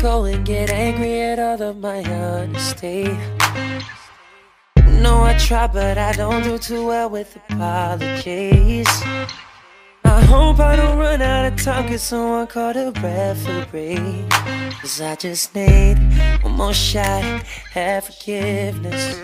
go and get angry at all of my honesty. No, I try, but I don't do too well with apologies. I hope I don't run out of time, get someone call a referee. Cause I just need one more shot at forgiveness.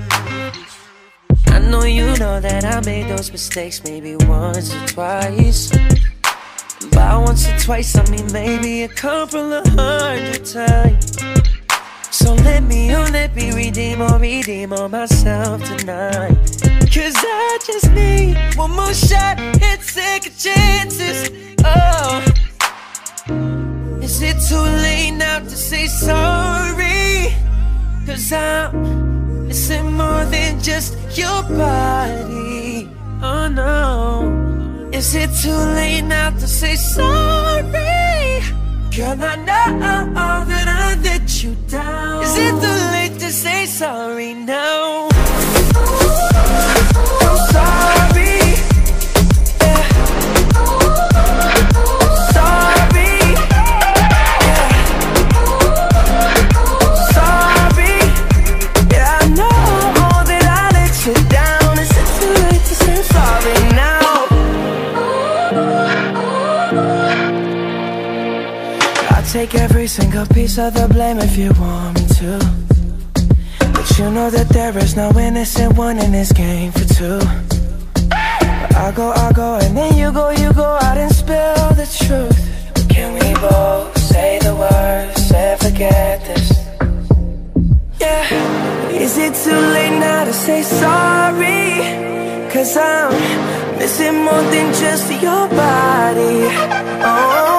I know you know that I made those mistakes maybe once or twice. By once or twice, I mean maybe a couple of 100 times. So let me redeem on myself tonight. Cause I just need one more shot at second chances. Oh, is it too late now to say sorry? Cause I'm missing more than just your body. Oh no, is it too late now to say sorry? Girl, I know that I let you down. Is it too late to say sorry now? I'm sorry, yeah. Sorry, yeah. Sorry, yeah. I know that I let you down. Is it too late to say sorry now? Take every single piece of the blame if you want me to, but you know that there is no innocent one in this game for two. But I go, and then you go out and spill the truth. But can we both say the words and forget this? Yeah, is it too late now to say sorry? Cause I'm missing more than just your body. Oh,